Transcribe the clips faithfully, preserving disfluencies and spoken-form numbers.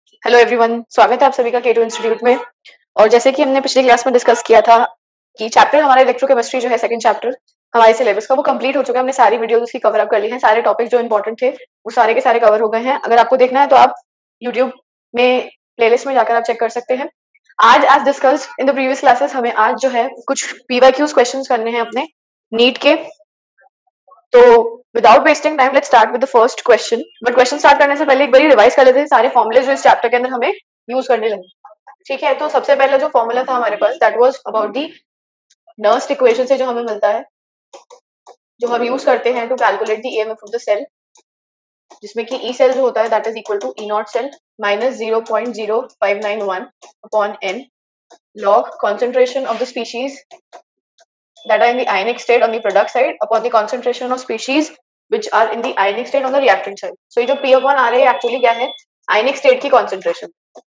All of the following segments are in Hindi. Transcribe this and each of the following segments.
हेलो एवरीवन, स्वागत है आप सभी का के टू इंस्टीट्यूट में। और जैसे कि हमने पिछली क्लास में डिस्कस किया था कि चैप्टर हमारा इलेक्ट्रोकेमिस्ट्री जो है सेकंड चैप्टर हमारे सिलेबस का वो कंप्लीट हो चुका है। हमने सारी वीडियोस उसकी कवर अप कर ली हैं, सारे टॉपिक जो इंपॉर्टेंट थे वो सारे के सारे कवर हो गए हैं। अगर आपको देखना है तो आप यूट्यूब में प्लेलिस्ट में जाकर आप चेक कर सकते हैं। आज as discuss in the previous classes हमें आज जो है कुछ पीवाईक्यूज क्वेश्चंस करने हैं अपने नीट के। तो without wasting time let's start with the first question. But question start करने से पहले एक बार रिवाइज कर लेते हैं सारे फॉर्मुले जो इस चैप्टर के अंदर हमें यूज करने लगे। ठीक है, तो सबसे पहला जो फॉर्मूला था हमारे पास that was about the Nernst equation से जो हमें मिलता है, जो हम यूज करते हैं to calculate the EMF of the cell, जिसमें कि ई सेल जो होता है that is equal to E not cell minus zero point zero five nine one upon n log concentration of the species that are in the ionic state on the product side upon the concentration of species which are in the ionic state on the reactant side. So ये जो P upon R है एक्चुअली क्या है, ionic state की concentration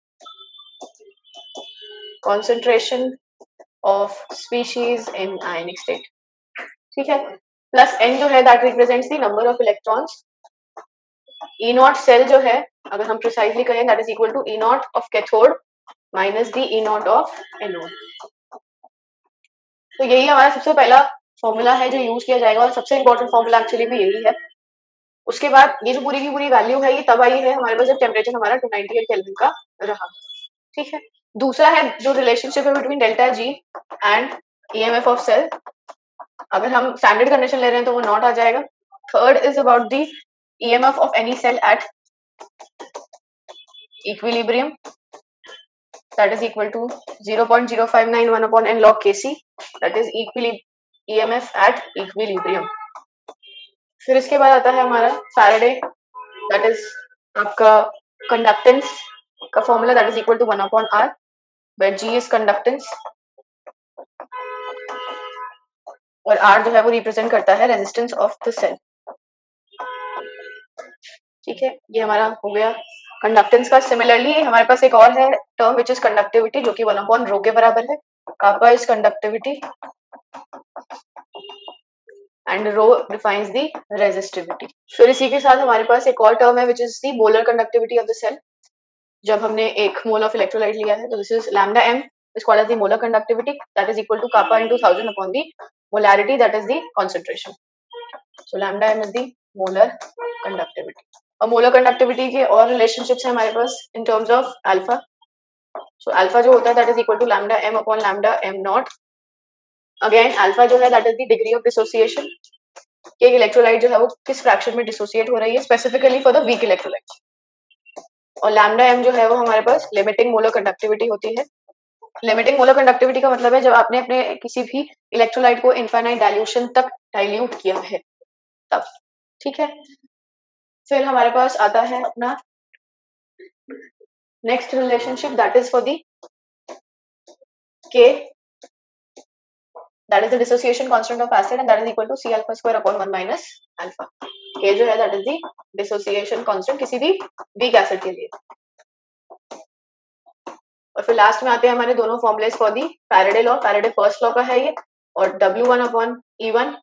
concentration of species in ionic state. ठीक है, प्लस n जो है that represents the number of electrons. E naught cell जो है अगर हम precisely कहें that is equal to E naught of cathode minus the E naught of anode. तो यही हमारा सबसे पहला फॉर्मूला है जो यूज किया जाएगा और सबसे इंपॉर्टेंट फॉर्मूला एक्चुअली भी यही है। उसके बाद ये जो पूरी की पूरी वैल्यू है ये तब आई है हमारे पास जब टेम्परेचर हमारा टू नाइंटी एट केल्विन का रहा। ठीक है, दूसरा है जो रिलेशनशिप है between delta G and EMF of cell. अगर हम स्टैंडर्ड कंडीशन ले रहे हैं तो वो नॉट आ जाएगा। Third is about the EMF of any cell at equilibrium that is equal to zero point zero five nine one upon n log kc, that is equilibrium E M F at equilibrium. फिर इसके बाद आता है हमारा फैराडे, that is आपका कंडक्टेंस का formula that is equal to one upon r, where g is conductance और r जो है वो रिप्रेजेंट करता है रेजिस्टेंस ऑफ द सेल। ठीक है, ये हमारा हो गया कंडक्टेंस का। सिमिलरली हमारे पास एक और है टर्म विच इज कंडक्टिविटी, जो कि वन अपॉन रो के बराबर है। Kappa is conductivity and rho defines the resistivity. फिर इसी के साथ हमारे पास एक और टर्म है which is the molar conductivity of the cell. जब हमने एक मोल ऑफ इलेक्ट्रोलाइट लिया है तो this is lambda M is called as the molar conductivity, that is equal to kappa into one thousand upon the molarity, that is the concentration. So lambda M is the molar conductivity. और मोलर कंडक्टिविटी के और रिलेशनशिप्स हैं हमारे पास in terms of alpha. So alpha जो होता है that is equal to lambda M upon lambda M naught. Again alpha जो है that is the degree of dissociation कि एक इलेक्ट्रोलाइट जो है वो किस फ्रैक्शन में डिसोसिएट हो रही है, specifically for the weak electrolyte. और लैम्डा एम जो है वो हमारे पास लिमिटिंग मोलर कंडक्टिविटी होती है। लिमिटिंग मोलर कंडक्टिविटी का मतलब है जब आपने अपने किसी भी इलेक्ट्रोलाइट को इनफाइनाइट डाइल्यूशन तक डाइल्यूट किया है तब। ठीक है, फिर हमारे पास आता है अपना next relationship that is for the K, that is the dissociation constant of acid and that is equal to C alpha square upon one minus alpha. K जो है that is the dissociation constant किसी भी वीक एसिड के लिए। और फिर लास्ट में आते हैं हमारे दोनों formulas for the Faraday law. Faraday first law का है ये, और W one upon E one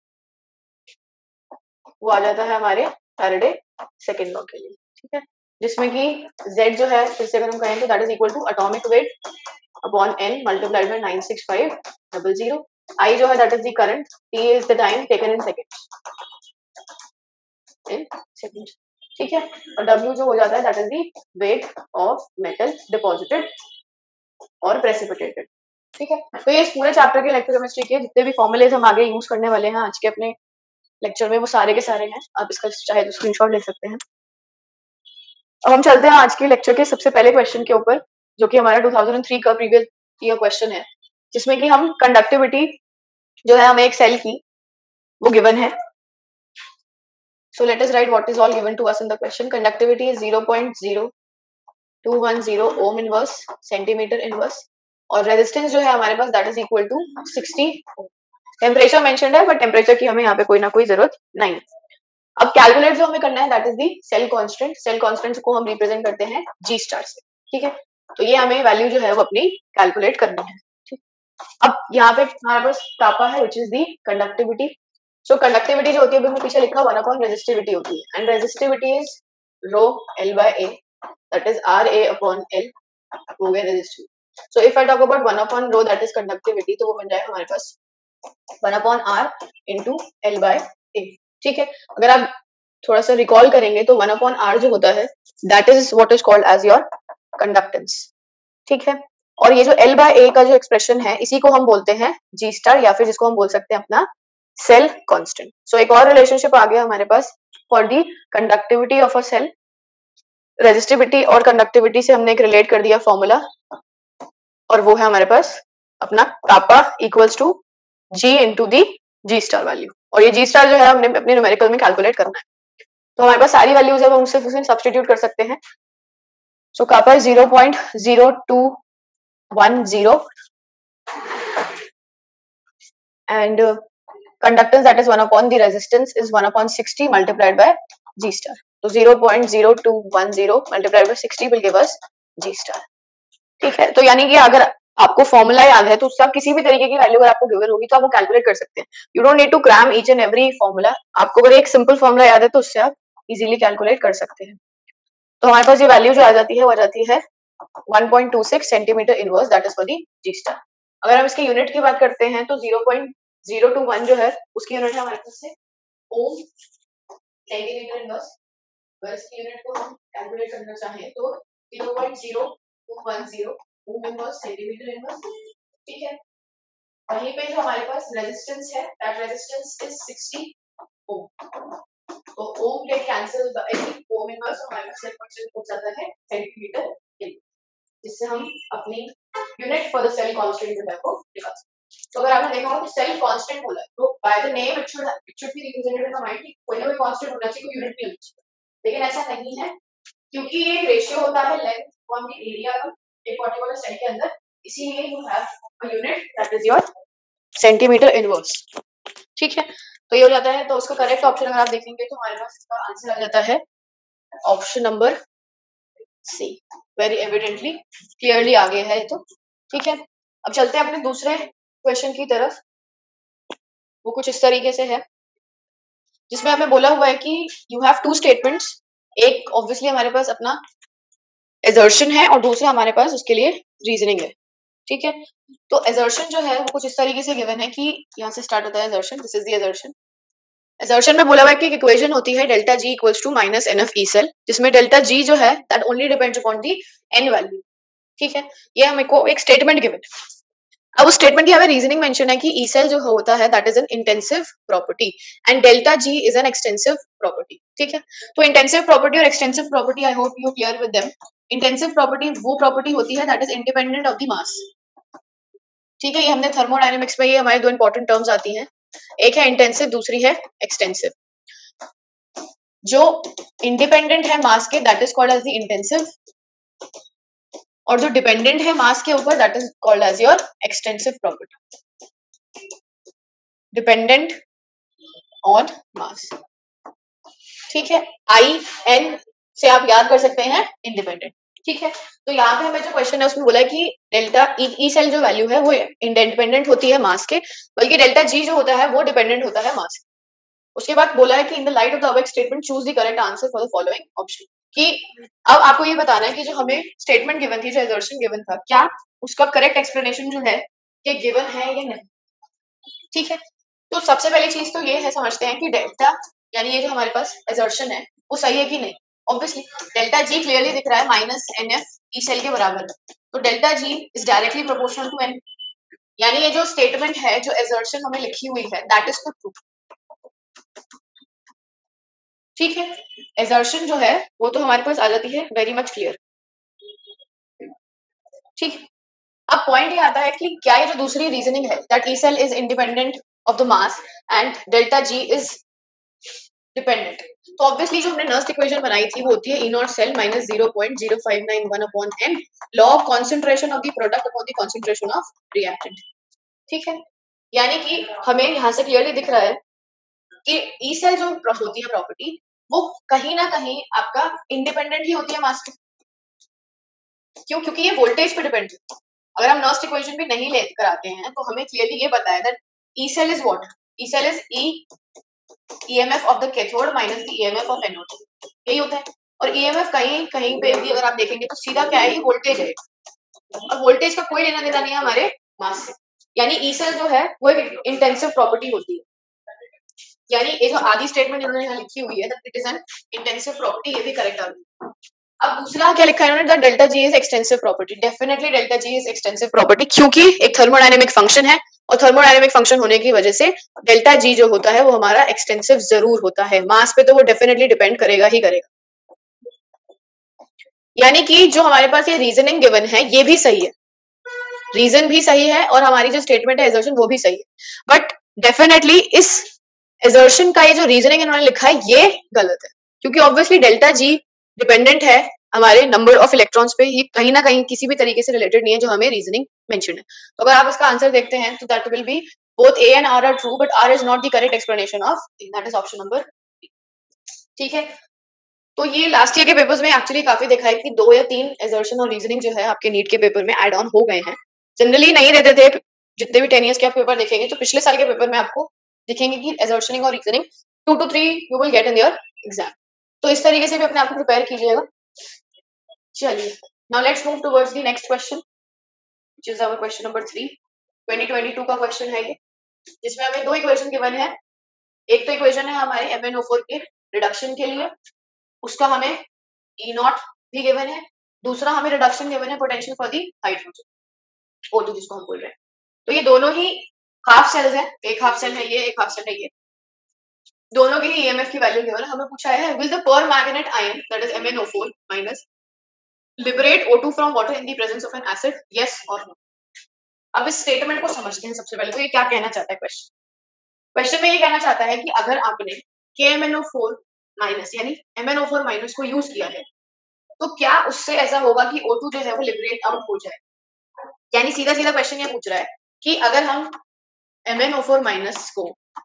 वो आ जाता है हमारे फैराडे सेकेंड लॉ के लिए। ठीक है, जिसमें कि Z जो है फिर से अगर हम कहें तो that is equal to atomic weight upon n multiplied by nine six five double zero. I जो है that is the current, T is the time taken in seconds in seconds. ठीक है, और W जो हो जाता है that is the weight of metal deposited और प्रेसिपिटेटेड। ठीक है, तो ये इस पूरे चैप्टर के इलेक्ट्रोकेमिस्ट्री के जितने भी फॉर्मुलेज हम आगे यूज करने वाले हैं आज के अपने लेक्चर में वो सारे के सारे हैं। आप इसका चाहे तो स्क्रीनशॉट ले सकते हैं। अब हम चलते हैं आज के लेक्चर के सबसे पहले क्वेश्चन के ऊपर, जो कि हमारा टू थाउज़ेंड थ्री का प्रीवियस ईयर क्वेश्चन है, जिसमें कि हम कंडक्टिविटी जो है हमें एक सेल की वो गिवन है। So let us write what is all given to us in the question. Conductivity is zero point zero two one zero ohm inverse centimetre inverse, और रेजिस्टेंस जो है हमारे पास that is equal to sixty. Temperature mentioned है बट टेम्परेचर की हमें यहाँ पे कोई ना कोई जरूरत नहीं। अब कैलकुलेट जो हमें करना है that is the cell constant. Cell constant को हम रिप्रेजेंट करते हैं जी स्टार से। ठीक है, तो ये हमें वैल्यू जो है वो अपनी कैलकुलेट करनी है। ठीक, अब यहाँ पे हमारे पास कापा है which is the conductivity. So conductivity जो होती है अभी मैं पीछे लिखा वन अपॉन रेजिस्टिविटी होती है, and resistivity is rho L by A. That is R A upon L हो गया resistivity. So if I talk about one upon rho that is conductivity, तो वो बन जाएगा हमारे पास one upon R into L by A. ठीक है, अगर आप थोड़ा सा रिकॉल करेंगे तो वन अपॉन आर जो होता है that is what is called as your conductance. ठीक है, और ये जो एल बाय ए का जो एक्सप्रेशन है इसी को हम बोलते हैं जी स्टार, या फिर जिसको हम बोल सकते हैं अपना सेल कांस्टेंट। सो एक और रिलेशनशिप आ गया हमारे पास for the conductivity of a cell. Resistivity और कंडक्टिविटी से हमने एक रिलेट कर दिया फॉर्मूला, और वो है हमारे पास अपना kappa equals to G into the G star value. और ये जी स्टार जो है हमने अपने न्यूमेरिकल में कैलकुलेट करना है, तो हमारे पास सारी वैल्यूज है वो हम सिर्फ उसमें सब्स्टिट्यूट कर सकते हैं। So kappa is zero point zero two one zero and conductance that is one upon the resistance is one upon sixty multiplied by G star. तो zero point zero two one zero multiplied by sixty will give us G star. ठीक है, तो यानी कि अगर आपको फॉर्मूला याद है तो उससे आप किसी भी तरीके की वैल्यू अगर आपको गिवन होगी तो आप वो कैलकुलेट कर सकते हैं। You don't need to cram each and every formula. आपको अगर एक सिंपल फॉर्मूला याद है तो उससे आप इजीली कैलकुलेट कर सकते हैं। तो हमारे पास ये वैल्यू जो आ जाती है वो आ जाती है one point two six centimetre inverse that is for the G star. अगर हम इसके यूनिट की बात करते हैं तो zero point zero two one जो है उसकी यूनिट है हमारे पास से ओम सेंटीमीटर इनवर्स। अगर इसकी यूनिट को हम कैलकुलेट करना चाहें तो zero point zero two one zero ohm inverse centimetre inverse. ठीक है, वहीं पे जो हमारे पास रेजिस्टेंस है that resistance is sixty ohm. तो ohm get cancel by ohm inverse, हमारे पास सेल हो जाता है सेंटीमीटर इनवर्स, जिससे हम अपनी unit for the cell constant जो है वो निकाल सकते हैं। तो अगर आपने देखा हो कि सेल कांस्टेंट बोला है तो by the name it should it should be represented in the mind कि कोई ना कोई कांस्टेंट होना चाहिए, कोई यूनिट नहीं होनी चाहिए, लेकिन ऐसा नहीं है क्योंकि ये रेशियो होता है लेंथ अपॉन द एरिया का एक पर्टिकुलर सेल के अंदर, इसीलिए you have a unit that is your centimetre inverse. ठीक है, तो ये हो जाता है। तो उसका करेक्ट ऑप्शन अगर आप देखेंगे तो हमारे पास इसका आंसर आ जाता है option number C. Very evidently clearly आ गया है ये तो। ठीक है, अब चलते हैं अपने दूसरे क्वेश्चन की तरफ। वो कुछ इस तरीके से है जिसमें हमें बोला हुआ है कि यू हैव टू स्टेटमेंट्स। एक ऑब्वियसली हमारे पास अपना एजर्शन है और दूसरा हमारे पास उसके लिए रीजनिंग है। ठीक है, तो एजर्शन जो है वो कुछ इस तरीके से गिवन है कि यहाँ से स्टार्ट होता है assertion. This is the assertion. Assertion में बोला हुआ है कि इक्वेशन होती है delta G equals to minus N F E cell, जिसमें डेल्टा जी जो है that only depends upon the N value. ठीक है, ये हमें को एक स्टेटमेंट गिवन है। अब उस स्टेटमेंट की हमें रीजनिंग मेंशन है कि ई सेल जो होता है that is an intensive property and delta G is an extensive property. ठीक है, तो इंटेंसिव प्रॉपर्टी और extensive property I hope you clear with them. Intensive property वो प्रॉपर्टी होती है that is independent of the mass. ठीक है, ये हमने थर्मोडायनेमिक्स में ये हमारी दो इंपॉर्टेंट टर्म्स आती हैं, एक है इंटेंसिव दूसरी है एक्सटेंसिव। जो इंडिपेंडेंट है मास के that is called as the intensive, और जो डिपेंडेंट है मास के ऊपर that is called as your extensive property. Dependent on mass. ठीक है, आई एन से आप याद कर सकते हैं इंडिपेंडेंट। ठीक है, तो यहाँ पे हमें जो क्वेश्चन है उसमें बोला है कि डेल्टा ई सेल जो वैल्यू है वो इंडिपेंडेंट होती है मास के, बल्कि डेल्टा जी जो होता है वो डिपेंडेंट होता है मास के। उसके बाद बोला है कि in the light of the above statement choose the correct answer for the following option. कि अब आपको ये बताना है कि जो हमें स्टेटमेंट गिवन थी, जो एजर्शन गिवन था, क्या उसका करेक्ट एक्सप्लेनेशन जो है ये गिवन है या नहीं। ठीक है, तो सबसे पहली चीज तो ये है समझते हैं कि डेल्टा यानी ये जो हमारे पास एजर्शन है वो सही है कि नहीं। ऑब्वियसली डेल्टा जी क्लियरली दिख रहा है minus N F E cell के बराबर, तो delta G is directly proportional to N, यानी ये जो स्टेटमेंट है जो एजर्शन हमें लिखी हुई है दैट इज द ट्रू। ठीक है, एजर्शन जो है वो तो हमारे पास आ जाती है वेरी मच क्लियर। ठीक है, अब पॉइंट ये आता है कि क्या ये जो दूसरी रीजनिंग है that E cell is independent of the mass and delta G is dependent, तो ऑब्वियसली जो हमने नर्स्ट इक्वेशन बनाई थी वो होती है E not cell minus zero point zero five nine one upon N log of concentration of the product upon the concentration of reactant. ठीक है, यानी कि हमें यहाँ से क्लियरली दिख रहा है कि ई सेल जो होती है प्रॉपर्टी वो कहीं ना कहीं आपका इंडिपेंडेंट ही होती है मास के। क्यों? क्योंकि ये वोल्टेज पे डिपेंड है। अगर हम नर्स्ट इक्वेशन भी नहीं लेकर आते हैं तो हमें क्लियरली ये बताया that E cell is what, E cell is E EMF of the cathode minus the EMF of anode, यही होता है। और ईएमएफ कहीं कहीं पे भी अगर आप देखेंगे तो सीधा क्या है, ये वोल्टेज है और वोल्टेज का कोई लेना देना नहीं है हमारे मास से। यानी ई सेल जो है वो एक इंटेंसिव प्रॉपर्टी होती है, यानी ये जो आधी स्टेटमेंट इन्होंने यहाँ लिखी हुई है that it is an intensive property, ये भी करेक्ट आ गई। अब दूसरा क्या लिखा है इन्होंने, the delta G is extensive property. Definitely delta G is extensive property, क्योंकि एक थर्मोडायनेमिक फंक्शन है और थर्मोडायनेमिक फंक्शन होने की वजह से डेल्टा जी जो होता है वो हमारा एक्सटेंसिव जरूर होता है। मास पे तो वो डेफिनेटली डिपेंड करेगा ही करेगा। यानी कि जो हमारे पास ये रीजनिंग गिवन है ये भी सही है, रीजन भी सही है और हमारी जो स्टेटमेंट है एजर्शन वो भी सही है, बट डेफिनेटली इस एजर्शन का ये जो रीजनिंग इन्होंने लिखा है ये गलत है, क्योंकि ऑब्वियसली डेल्टा जी डिपेंडेंट है हमारे नंबर ऑफ इलेक्ट्रॉन्स पे, ये कहीं ना कहीं किसी भी तरीके से रिलेटेड नहीं है जो हमें रीजनिंग मेंशन है। तो अगर आप इसका आंसर देखते हैं तो that will be both A and R R true, but R is not the correct explanation of, that is option number. ठीक है, तो ये लास्ट ईयर के पेपर्स में एक्चुअली काफी देखा है कि दो या तीन एजर्शन और रीजनिंग जो है आपके नीट के पेपर में एड ऑन हो गए हैं। जनरली नहीं रहते थे, जितने भी टेन ईयर्स के आप पेपर देखेंगे तो पिछले साल के पेपर में आपको दिखेंगे कि एजर्शनिंग और reasoning two to three you will get in your exam. तो इस तरीके से भी अपने आप को प्रिपेयर कीजिएगा। चलिए, now let's move towards the next question which is our question number three. Twenty twenty two का क्वेश्चन है ये, जिसमें हमें दो इक्वेशन गिवन है। एक तो इक्वेशन है हमारे एम एन ओ फोर के रिडक्शन के लिए, उसका हमें ई नॉट भी गिवन है। दूसरा हमें रिडक्शन गिवन है potential for the hydrogen, O two जिसको हम बोल रहे हैं। तो ये दोनों ही हाफ सेल्स हैं, एक हाफ सेल है ये, एक हाफ सेल है ये, दोनों के ही ईएमएफ की वैल्यू गिवन है। हमें पूछा है will the permanganate ion that is M N O four minus liberate O two from water in the presence of an acid, yes और नो। अब इस स्टेटमेंट को समझते हैं। सबसे पहले तो ये क्या कहना चाहता है क्वेश्चन, क्वेश्चन में ये कहना चाहता है कि अगर आपने K M N O four minus यानी M N O four minus को यूज किया है तो क्या उससे ऐसा होगा कि ओ टू जो है वो लिबरेट आउट हो जाए। यानी सीधा सीधा क्वेश्चन ये पूछ रहा है कि अगर हम M N O four minus को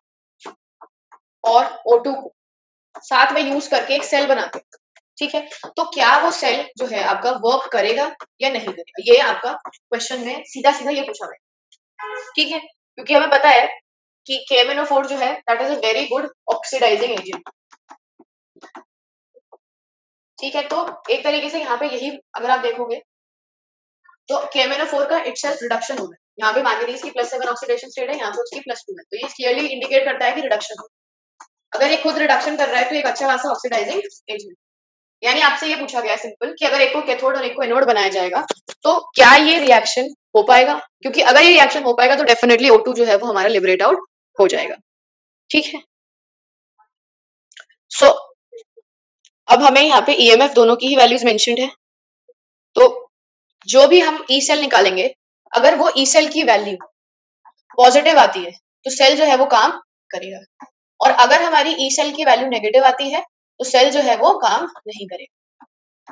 और ओ टू को साथ में यूज करके एक सेल बनाते हैं, ठीक है, तो क्या वो सेल जो है आपका वर्क करेगा या नहीं करेगा, ये आपका क्वेश्चन में सीधा सीधा ये पूछा गया। ठीक है, क्योंकि हमें पता है कि के एम एन ओ फोर जो है that is a very good oxidising agent. ठीक है, तो एक तरीके से यहाँ पे यही अगर आप देखोगे तो K M N O four का इटसेल्फ रिडक्शन होगा। यहाँ पे मैंगनीज की प्लस सेवन ऑक्सीडेशन स्टेट है, यहाँ पे उसकी प्लस टू है, तो ये क्लियरली इंडिकेट करता है कि रिडक्शन हो। अगर ये खुद रिडक्शन कर रहा है तो एक अच्छा खासा ऑक्सीडाइजिंग एजेंट। यानी आपसे ये पूछा गया सिंपल कि अगर एक को कैथोड और एक को एनोड बनाया जाएगा तो क्या ये रिएक्शन हो पाएगा, क्योंकि अगर ये रिएक्शन हो पाएगा तो डेफिनेटली ओ टू जो है वो हमारा लिबरेट आउट हो जाएगा। ठीक है, सो so, अब हमें यहाँ पे ईएमएफ दोनों की ही वैल्यूज मेंशन्ड है, तो जो भी हम ई सेल निकालेंगे अगर वो ई सेल की वैल्यू पॉजिटिव आती है तो सेल जो है वो काम करेगा, और अगर हमारी ई सेल की वैल्यू नेगेटिव आती है तो सेल जो है वो काम नहीं करेगा।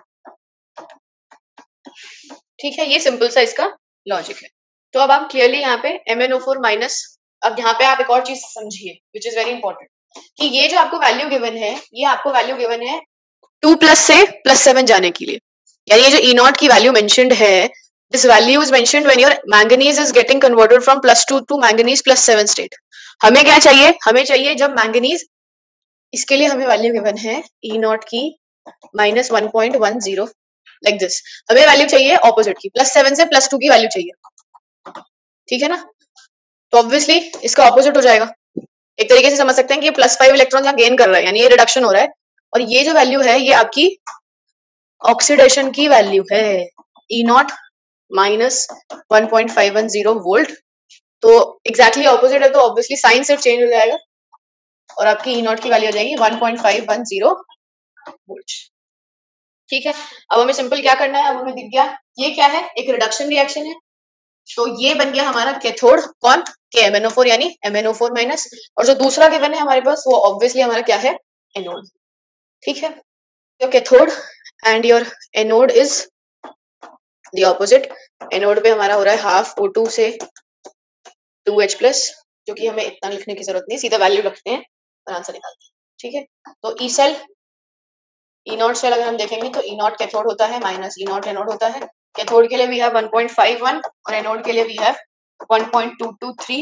ठीक है, ये सिंपल सा इसका लॉजिक है। तो अब आप क्लियरली यहाँ पे M N O four minus, अब यहाँ पे आप एक और चीज समझिए विच इज वेरी इंपॉर्टेंट, कि ये जो आपको वैल्यू गिवन है ये आपको वैल्यू गिवन है टू प्लस से प्लस सेवन जाने के लिए। यानी ये जो ई नॉट की वैल्यू मेंशन्ड है, this value is mentioned when your manganese is getting converted from plus two to manganese plus seven state. हमें क्या चाहिए, हमें चाहिए जब मैंगनीज, इसके लिए हमें वैल्यू गिवन है ई नॉट की minus one point one zero like this. हमें वैल्यू चाहिए ऑपोजिट की, प्लस सेवन से प्लस टू की वैल्यू चाहिए। ठीक है ना, तो ऑब्वियसली इसका ऑपोजिट हो जाएगा। एक तरीके से समझ सकते हैं कि ये प्लस फाइव इलेक्ट्रॉन यहाँ गेन कर रहा है, यानी ये रिडक्शन हो रहा है, और ये जो वैल्यू है ये आपकी ऑक्सीडेशन की वैल्यू है, E naught minus one point five one zero volt. तो एग्जैक्टली ऑपोजिट है, तो ऑब्वियसली साइन सिर्फ चेंज हो जाएगा और आपकी ई नॉट की वैल्यू हो जाएगी one point five one zero volt. ठीक है, अब हमें सिंपल क्या करना है, अब हमें दिख गया ये क्या है, एक रिडक्शन रिएक्शन है, तो ये बन गया हमारा कैथोड, कौन, के एम एन ओ फोर यानी M N O four minus, और जो दूसरा गिवन है हमारे पास वो ऑब्वियसली हमारा क्या है, एनोड। ठीक है, your cathode and your anode is the opposite. Anode पे हमारा हो रहा है हाफ ओ टू से टू एच प्लस, जो कि हमें इतना लिखने की जरूरत नहीं, सीधा वैल्यू रखते हैं और आंसर निकालते हैं। ठीक है, तो E cell E not cell अगर हम देखेंगे तो ई नॉट कैथोड होता है माइनस ई नॉट एनोड होता है। कैथोड के लिए we have one point five one और एनोड के लिए we have one point two to three,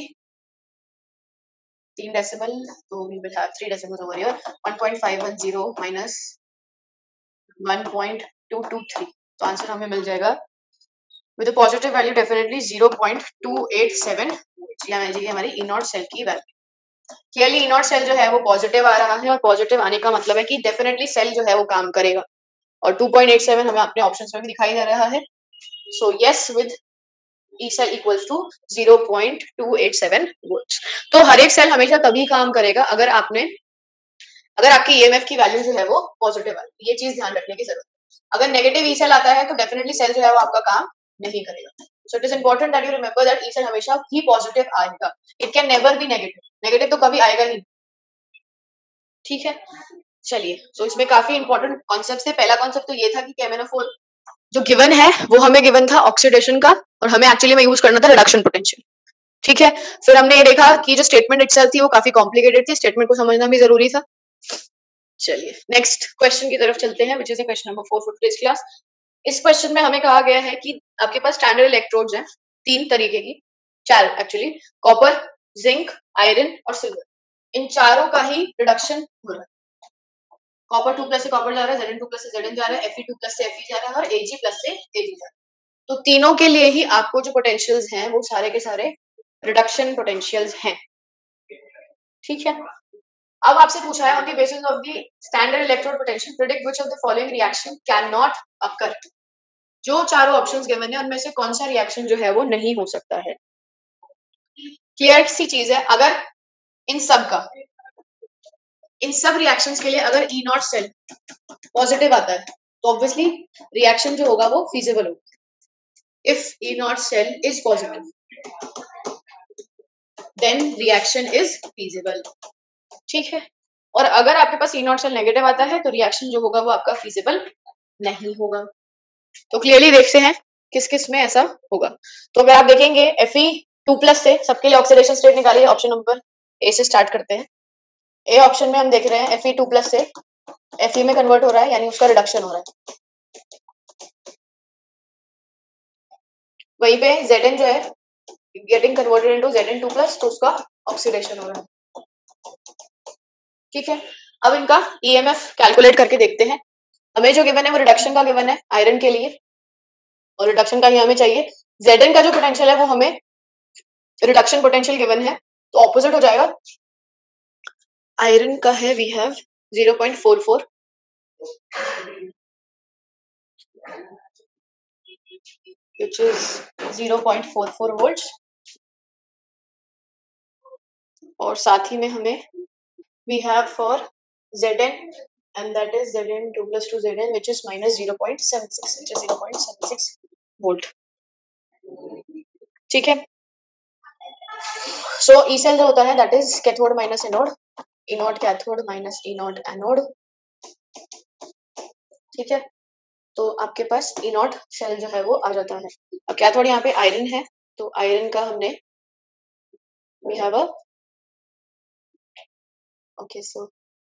तीन डेसिमल, तो we will have three decimals over here. One point five one zero minus one point two to three. तो आंसर हमें मिल जाएगा with a positive value definitely zero point two eight seven volt. यह मिल जाएगी हमारी ई नॉट सेल की value. Clearly E not cell जो है वो पॉजिटिव आ रहा है और पॉजिटिव आने का मतलब है कि डेफिनेटली सेल जो है वो काम करेगा और टू पॉइंट एट सेवन हमें अपने ऑप्शंस में भी दिखाई दे रहा है। So yes with E cell equals to zero point two eight seven volts. तो हर एक सेल हमेशा तभी काम करेगा अगर आपने अगर आपकी ईएमएफ की वैल्यू जो है वो पॉजिटिव है। ये चीज ध्यान रखने की जरूरत है। अगर नेगेटिव ई सेल आता है तो डेफिनेटली सेल जो है वो आपका काम नहीं करेगा। So it is important that you remember that E cell हमेशा ही पॉजिटिव आएगा। It can never be negative. Negative तो कभी आएगा नहीं। ठीक है, चलिए। सो so, इसमें काफी इंपॉर्टेंट कॉन्सेप्ट थे। पहला कॉन्सेप्ट तो ये था कि एम एन ओ फोर जो गिवन है वो हमें गिवन था ऑक्सीडेशन का और हमें एक्चुअली में यूज करना था रिडक्शन पोटेंशियल। ठीक है, फिर हमने ये देखा कि जो स्टेटमेंट इटसेल्फ थी वो काफी कॉम्प्लिकेटेड थी, स्टेटमेंट को समझना भी जरूरी था। चलिए नेक्स्ट क्वेश्चन की तरफ चलते हैं, which is question number four for today's class. इस क्वेश्चन में हमें कहा गया है कि आपके पास स्टैंडर्ड इलेक्ट्रोड्स हैं तीन तरीके की, चार एक्चुअली, कॉपर, जिंक, आयरन और सिल्वर। इन चारों का ही रिडक्शन हो रहा है। कॉपर टू प्लस से कॉपर जा रहा है, जेड एन टू प्लस से जेड एन जा रहा है, एफ ई टू प्लस से एफ ई जा रहा है और एजी प्लस से एजी जा रहा है। तो तीनों के लिए ही आपको जो पोटेंशियल्स हैं वो सारे के सारे रिडक्शन पोटेंशियल्स हैं। ठीक है, अब आपसे पूछा है on the basis of the standard electrode potential predict which of the following reaction can not occur. जो चारों ऑप्शंस गिवन है उनमें से कौन सा रिएक्शन जो है वो नहीं हो सकता है। क्लियर सी चीज है, अगर इन सब का इन सब रिएक्शंस के लिए अगर ई नॉट सेल पॉजिटिव आता है तो ऑब्वियसली रिएक्शन जो होगा वो फीजिबल होगा। If E not cell is positive then reaction is feasible. ठीक है, और अगर आपके पास ई नॉट सेल नेगेटिव आता है तो रिएक्शन जो होगा वो आपका फीजिबल नहीं होगा। तो क्लियरली देखते हैं किस किस में ऐसा होगा। तो अगर आप देखेंगे एफ ई टू प्लस से सबके लिए ऑक्सीडेशन स्टेट निकालिए। ऑप्शन नंबर ए से स्टार्ट करते हैं। ए ऑप्शन में हम देख रहे हैं एफ ई टू प्लस से एफ ई में कन्वर्ट हो रहा है, यानी उसका रिडक्शन हो रहा है। वहीं पे जेड एन जो है getting converted into Z N two plus, तो उसका ऑक्सीडेशन हो रहा है। ठीक है, अब इनका ई एम एफ कैलकुलेट करके देखते हैं। हमें जो गिवन है वो रिडक्शन का गिवन है आयरन के लिए, और रिडक्शन का ही हमें चाहिए। जेड एन का जो पोटेंशियल है वो हमें रिडक्शन पोटेंशियल गिवन है, तो ऑपोजिट हो जाएगा। आयरन का है we have zero point four four, which is zero point four four volts, और साथ ही में हमें we have for Zn and that is Zn two plus two Zn which is minus zero point seven six, which is zero point seven six volt। ठीक है, सो ई सेल जो होता है that is cathode minus anode, anode cathode minus anode anode. ठीक है, तो आपके पास इनोड सेल जो है वो आ जाता है। अब कैथोड यहाँ पे आयरन है, तो आयरन का हमने we have a okay so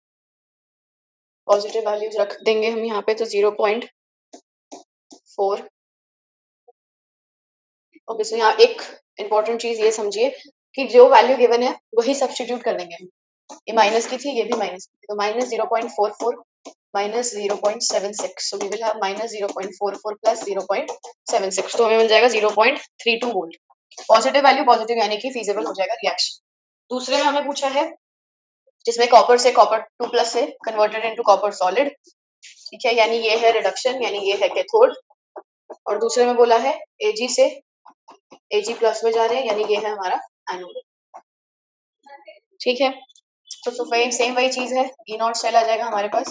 positive values रख देंगे हम यहाँ पे, तो zero point four. Okay, so यहाँ एक इंपॉर्टेंट चीज ये समझिए कि जो वैल्यू गिवन है वही सब्स्टिट्यूट कर देंगे। ये माइनस की थी, ये भी माइनस की थी, तो minus zero point four four minus zero point seven six, so we will have minus zero point four four plus zero point seven six, तो हमें मिल जाएगा zero point three two volt. Positive value positive यानी कि फीजिबल हो जाएगा रिएक्शन। दूसरे में हमें पूछा है जिसमें कॉपर से कॉपर टू प्लस से कन्वर्टेड इनटू कॉपर सॉलिड। ठीक है, यानी ये है रिडक्शन, यानी ये है कैथोड, और दूसरे में बोला है एजी से एजी प्लस में जा रहे हैं, यानी ये है हमारा एनोड। ठीक है, तो तो सेम वही चीज है, ई नॉट सेल आ जाएगा हमारे पास।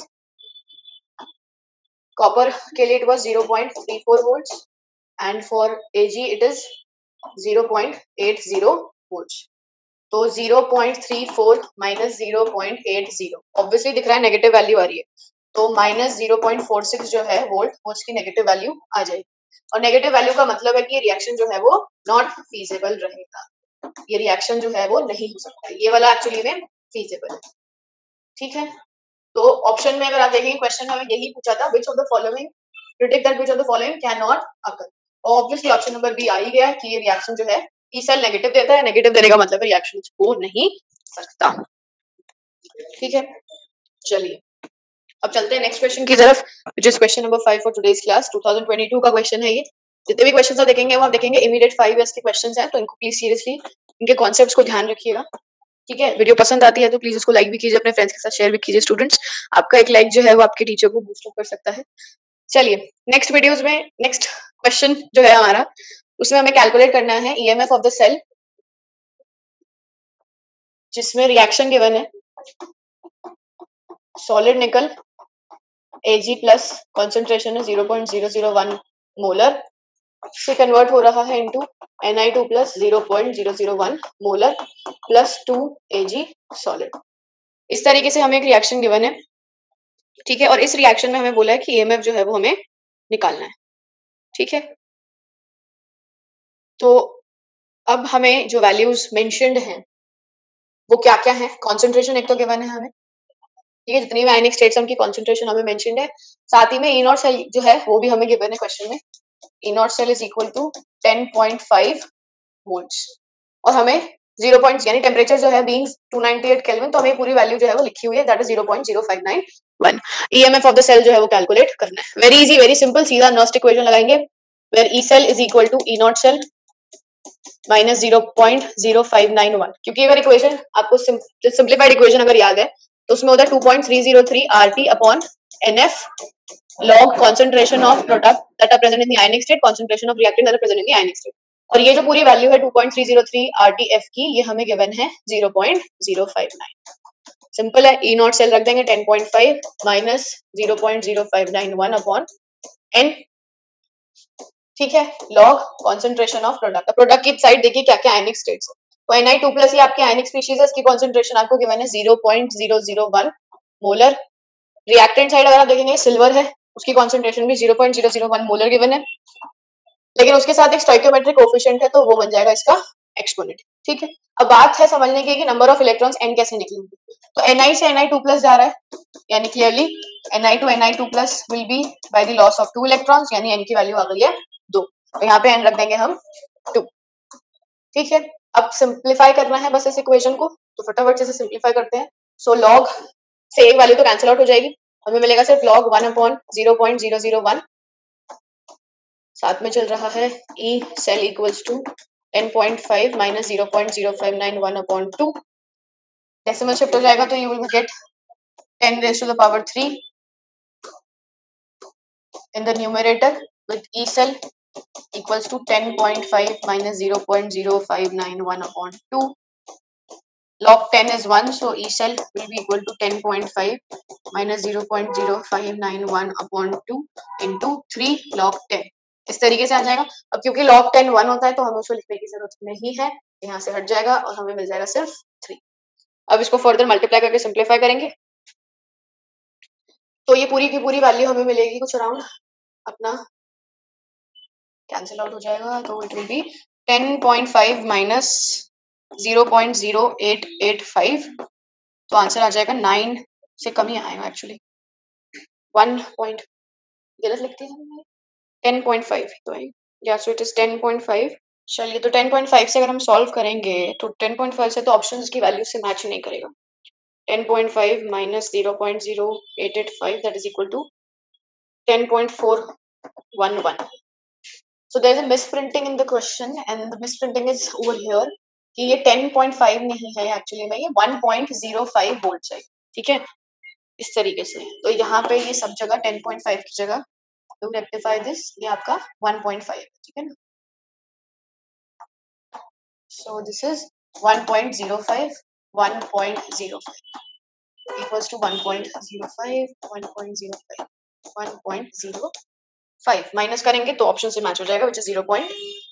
कॉपर के लिए it was zero point three four volts and for A G it is zero point eight zero volts. तो zero point three four minus zero point eight zero, obviously दिख रहा है नेगेटिव वैल्यू आ रही है, तो minus zero point four six जो है वोल्ट वो उसकी नेगेटिव वैल्यू आ जाएगी। और नेगेटिव वैल्यू का मतलब है कि ये रिएक्शन जो है वो नॉट फीजिबल रहेगा, ये रिएक्शन जो है वो नहीं हो सकता, ये वाला एक्चुअली में फीजिबल है। ठीक है, तो ऑप्शन में अगर आप देखेंगे क्वेश्चन में हमें यही पूछा था, which of the following predict that which of the following can not occur. Obviously option number B आ ही गया कि ये रिएक्शन जो है ई सेल नेगेटिव देता है, नेगेटिव देने का मतलब रिएक्शन हो नहीं सकता। ठीक है, चलिए अब चलते हैं नेक्स्ट क्वेश्चन की तरफ, which is question number five for today's class. twenty twenty-two का क्वेश्चन है ये. जितने भी क्वेश्चंस आप देखेंगे वो आप देखेंगे इमीडिएट फाइव ईयर्स के क्वेश्चंस हैं, तो इनको प्लीज सीरियसली इनके कॉन्सेप्ट्स को ध्यान रखिएगा. ठीक है, वीडियो पसंद आती है तो प्लीज उसको लाइक भी कीजिए, अपने फ्रेंड्स के साथ शेयर भी कीजिए. स्टूडेंट्स, आपका एक लाइक जो है वो आपके टीचर को बूस्ट अप कर सकता है. चलिए नेक्स्ट वीडियोस में नेक्स्ट क्वेश्चन जो है हमारा, उसमें हमें कैलकुलेट करना है ईएमएफ ऑफ द सेल, जिसमें रिएक्शन गिवन है solid nickel Ag plus concentration है zero point zero zero one molar से कन्वर्ट हो रहा है into N I two plus zero point zero zero one molar plus two Ag solid. इस तरीके से हमें एक रिएक्शन गिवन है. ठीक है, और इस रिएक्शन में हमें बोला है कि ईएमएफ जो है वो हमें निकालना है. ठीक है, तो अब हमें जो वैल्यूज मेंशन्ड हैं वो क्या क्या है. कॉन्सेंट्रेशन एक तो गिवन है हमें, ठीक है, जितनी भी आयनिक स्टेट्स की कॉन्सेंट्रेशन हमें मेंशन्ड है. साथ ही में ई नॉट सेल जो है वो भी हमें गिवन है क्वेश्चन में. E not cell is equal to ten point five moles, और हमें zero पॉइंट यानी टेम्परेचर जो है बीइंग two ninety-eight केल्विन, तो हमें पूरी वैल्यू जो है वो लिखी हुई है, that is zero point zero five nine one. EMF of the cell जो है वो कैलकुलेट करना है. वेरी इजी, वेरी सिंपल, सीधा नॉस्ट इक्वेशन लगाएंगे where E cell is equal to E not cell minus zero point zero five nine one. क्योंकि अगर इक्वेशन आपको सिंप्लीफाइड इक्वेशन अगर याद है तो उसमें होता है two point three zero three R T upon N F log concentration of product that are present in the ionic state, concentration of reactant that are present in the ionic state. और ये जो पूरी वैल्यू है two point three zero three R T F की, ये हमें गिवन है zero point zero five nine. Simple है, ई नॉट सेल रख देंगे ten point five minus zero point zero five nine one upon N. ठीक है, log concentration of product. Product की साइड देखिए क्या क्या आयनिक स्टेट्स है. तो N I two प्लस ये आपकी आयनिक स्पीशीज है, इसकी कॉन्सेंट्रेशन आपको गिवन है zero point zero zero one molar. Reactant side अगर आप देखेंगे सिल्वर है, उसकी कॉन्सेंट्रेशन भी zero point zero zero one molar given है, लेकिन उसके साथ एक स्टोइकियोमेट्रिक कोएफिशिएंट है, तो वो बन जाएगा इसका एक्सपोनेंट. ठीक है, अब बात है समझने की कि नंबर ऑफ इलेक्ट्रॉन्स n कैसे निकलेंगे. तो Ni से Ni two प्लस जा रहा है, यानी clearly Ni to Ni two plus will be by the loss of two electrons, यानी n की वैल्यू आ गई है दो. तो यहाँ पे n रख देंगे हम टू. ठीक है, अब सिंप्लीफाई करना है बस इस इक्वेशन को, तो फटाफट से सिंप्लीफाई करते हैं. सो so, लॉग से एक वैल्यू तो कैंसिल आउट हो जाएगी, हमें मिलेगा सिर्फ log one upon zero point zero zero one. साथ में चल रहा है E cell equals to ten point five minus zero point zero five nine one upon two. Decimal shift हो जाएगा तो you will get ten raised to the power three in the numerator with E cell equals to ten point five minus zero point zero five nine one upon two. Log ten is one, so E cell will be equal to ten point five minus zero point zero five nine one upon two into three log ten. इस तरीके से आ जाएगा. अब क्योंकि log ten one होता है तो हमें उसको लिखने की जरूरत नहीं है, यहाँ से हट जाएगा और हमें मिल जाएगा सिर्फ three. अब इसको फर्दर मल्टीप्लाई करके सिंप्लीफाई करेंगे तो ये पूरी की पूरी वैल्यू हमें मिलेगी कुछ अराउंड, अपना कैंसिल आउट हो जाएगा, तो it will be ten point five minus zero point zero eight eight five. तो आंसर आ जाएगा nine से कम ही आएगा एक्चुअली, one पॉइंट गलत लिखते हैं, ten point five तो है या, so it is ten point five. चलिए, तो ten point five से अगर हम सॉल्व करेंगे तो ten point five से तो ऑप्शंस की वैल्यू से मैच नहीं करेगा. ten point five minus zero point zero eight eight five, that is equal to ten point four one one. So there is a misprinting in the question, and the misprinting is over here कि ये ten point five नहीं है एक्चुअली में, ये one point zero five volt है. ठीक है, इस तरीके से. तो यहाँ पे ये सब जगह ten point five की जगह to rectify this, ये आपका one point five. ठीक है ना. So this is one point zero five, one point zero five equals to one point zero five, one point zero five, one point zero five. Minus करेंगे तो ऑप्शन से मैच हो जाएगा, which is zero point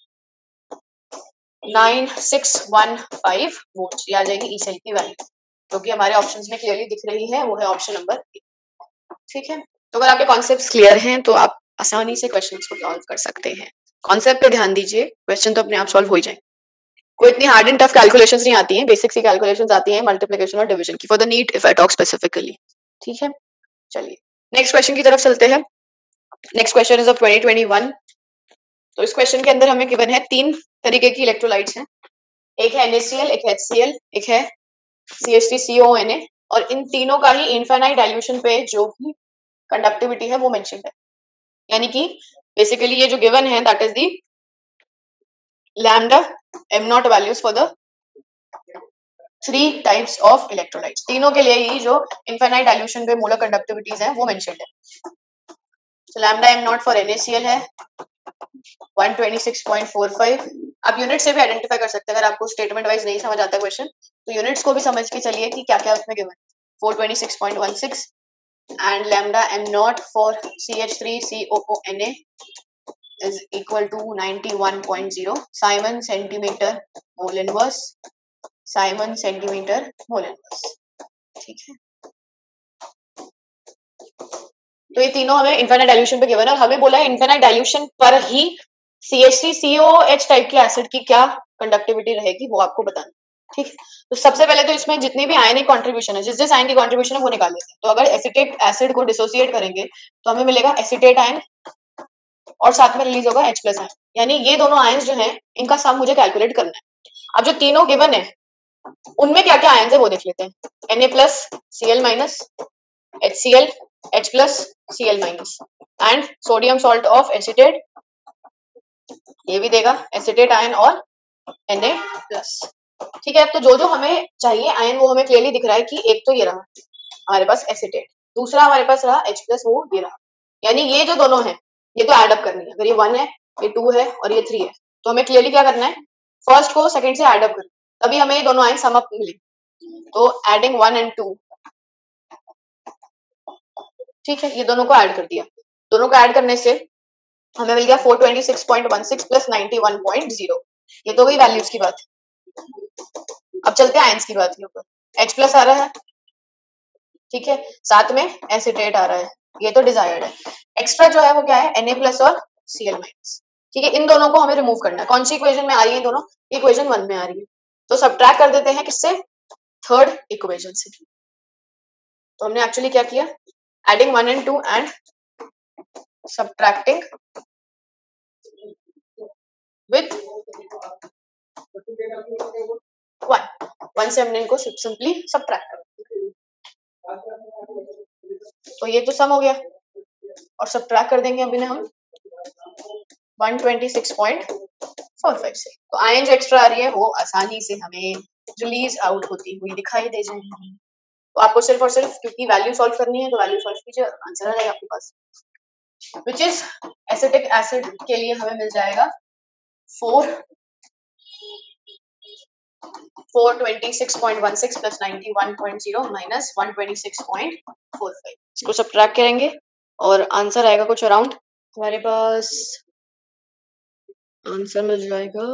nine six one five volt. ये आ जाएगी ई सेल की वैल्यू, जो कि हमारे ऑप्शंस में क्लियरली दिख रही है, वो है ऑप्शन नंबर ए. ठीक है, तो अगर आपके कॉन्सेप्ट्स क्लियर हैं तो आप आसानी से क्वेश्चंस को सॉल्व कर सकते हैं. कॉन्सेप्ट पे ध्यान दीजिए, क्वेश्चन तो अपने आप सॉल्व हो ही जाएंगे. कोई इतनी हार्ड एंड टफ कैलकुलेशंस नहीं आती हैं, बेसिक सी कैलकुलेशंस आती हैं मल्टीप्लिकेशन और डिवीजन की, for the NEET if I talk specifically. ठीक है, चलिए नेक्स्ट क्वेश्चन की तरफ चलते हैं. Next question is of twenty twenty-one. तो इस क्वेश्चन के अंदर हमें गिवन है तीन तरीके की इलेक्ट्रोलाइट्स हैं. एक है NaCl, एक है HCl, एक है C H three C O N A. और इन तीनों का ही इनफाइनाइट डाइल्यूशन पे जो भी कंडक्टिविटी है वो मेंशन्ड है। यानी कि बेसिकली ये जो गिवन है that is the lambda M naught values for the three types of electrolytes. तीनों के लिए ही जो इनफाइनाइट डाइल्यूशन पे मोलर कंडक्टिविटीज है वो मेंशन्ड है। तो lambda M naught for NaCl है one twenty six point four five. आप यूनिट से भी आइडेंटिफाई कर सकते हैं। अगर आपको स्टेटमेंट वाइज नहीं समझ आता क्वेश्चन तो यूनिट्स को भी समझ के चलिए कि क्या क्या उसमें given four twenty six point one six and lambda m naught for C H three C O O N A is equal to ninety-one point zero Simon centimeter mole inverse Simon centimeter mole inverse। ठीक है, तो ये तीनों हमें इनफाइनाइट डाइल्यूशन पे गिवन है और हमें बोला है इनफाइनाइट डाइल्यूशन पर ही C H three C O O H type के एसिड की क्या कंडक्टिविटी रहेगी वो आपको बताना। ठीक है, तो सबसे पहले तो इसमें जितनी भी आयनिक कंट्रीब्यूशन है, जिस जिस आयन की कंट्रीब्यूशन है वो निकाल लेते हैं। तो अगर एसिटेट एसिड को डिसोसिएट करेंगे तो हमें मिलेगा एसिटेट आयन और साथ में रिलीज होगा H प्लस आयन। यानी ये दोनों आयन जो हैं इनका सम मुझे कैलकुलेट करना है। अब जो तीनों गिवन है उनमें क्या क्या आयन है वो देख लेते हैं। Na plus Cl minus HCl H plus Cl minus and sodium salt of acetate, ये भी देगा एसिटेट आयन और Na प्लस। ठीक है, तो जो जो हमें चाहिए आयन वो हमें क्लियरली दिख रहा है कि एक तो ये रहा हमारे पास एसिटेट, दूसरा हमारे पास रहा H प्लस वो ये रहा। यानी ये जो दोनों है ये तो ऐड अप करनी है। अगर ये वन है, ये टू है और ये थ्री है तो हमें क्लियरली क्या करना है, फर्स्ट को सेकंड से ऐड अप करना, तभी हमें ये दोनों आयन सम अप मिलेंगे। तो एडिंग वन एंड टू, ठीक है, ये दोनों को ऐड कर दिया। दोनों को ऐड करने से हमें मिल गया four twenty six point one six plus ninety one point zero. ये तो गई वैल्यूज की बात। अब चलते हैं आयंस की बात के ऊपर। H प्लस आ रहा है, ठीक है, साथ में एसिटेट आ रहा है, ये तो डिजायर्ड है। एक्स्ट्रा जो है वो क्या है, Na प्लस और Cl माइनस। ठीक है, इन दोनों को हमें रिमूव करना है। कौन सी इक्वेशन में आ रही है दोनों, इक्वेशन वन में आ रही है, तो सब्ट्रैक्ट कर देते हैं किससे, थर्ड इक्वेशन से। तो हमने एक्चुअली क्या किया, adding one and two and subtracting with one. One से हमने इनको सिंपली सब्ट्रैक्ट कर, तो ये तो सम हो गया और सब्ट्रैक्ट कर देंगे अभी ना हम one twenty six point four five से। तो आयन जो एक्स्ट्रा आ रही है वो आसानी से हमें रिलीज आउट होती हुई दिखाई दे जाएगी। तो आपको सिर्फ और सिर्फ क्योंकि वैल्यू सॉल्व करनी है तो वैल्यू सॉल्व कीजिए, आंसर आ जाएगा आपके पास, विच इज एसिटिक एसिड के लिए हमें मिल जाएगा four four twenty six point one six plus ninety one point zero minus one twenty six point four five. इसको सब्ट्रैक्ट करेंगे और आंसर आएगा कुछ अराउंड, हमारे पास आंसर मिल जाएगा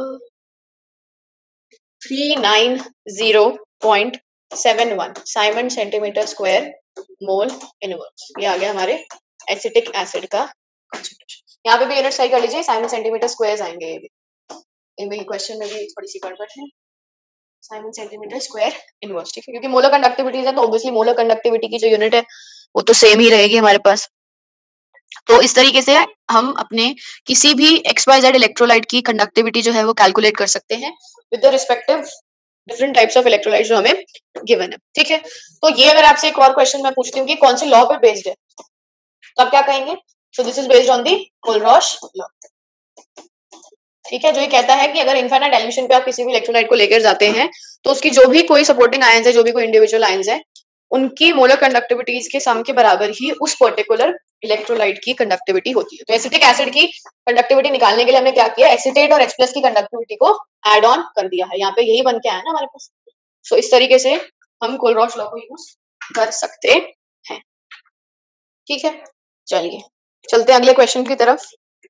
three nine zero point seven one siemens centimetre square mole inverse. ये आ गया हमारे एसिटिक एसिड का कंसंट्रेशन। यहाँ पे भी यूनिट सही कर लीजिए, साइमन सेंटीमीटर स्क्वायर्स आएंगे। ये भी इनमें क्वेश्चन में भी थोड़ी सी गड़बड़ है, साइमन सेंटीमीटर स्क्वायर इनवर्स। ठीक है, क्योंकि मोलर कंडक्टिविटी है तो ऑब्वियसली मोलर कंडक्टिविटी की जो यूनिट है वो तो सेम ही रहेगी हमारे पास। तो इस तरीके से हम अपने किसी भी एक्स वाई जेड इलेक्ट्रोलाइट की कंडक्टिविटी जो है वो कैलकुलेट कर सकते हैं with the respective different types of electrolyte जो हमें गिवन है। ठीक है, तो ये अगर आपसे एक और क्वेश्चन मैं पूछती हूँ कि कौन से लॉ पे बेस्ड है, तो आप क्या कहेंगे, so this is based on the Kohlrausch law. ठीक है, जो ये कहता है कि अगर इनफाइनाइट डाइल्यूशन पे आप किसी भी इलेक्ट्रोलाइट को लेकर जाते हैं तो उसकी जो भी कोई सपोर्टिंग आयंस है, जो भी कोई इंडिविजुअल आयंस है, उनकी मोलर कंडक्टिविटीज के सम के बराबर ही उस पर्टिकुलर इलेक्ट्रोलाइट की कंडक्टिविटी होती है। तो एसिटिक एसिड की कंडक्टिविटी निकालने के लिए हमने क्या किया, एसिटेट और H प्लस की कंडक्टिविटी को ऐड ऑन कर दिया है। यहाँ पे यही बन के आया ना हमारे पास। सो इस तरीके से हम कोलरॉश लॉ को यूज कर सकते हैं। ठीक है, चलिए चलते हैं अगले क्वेश्चन की तरफ।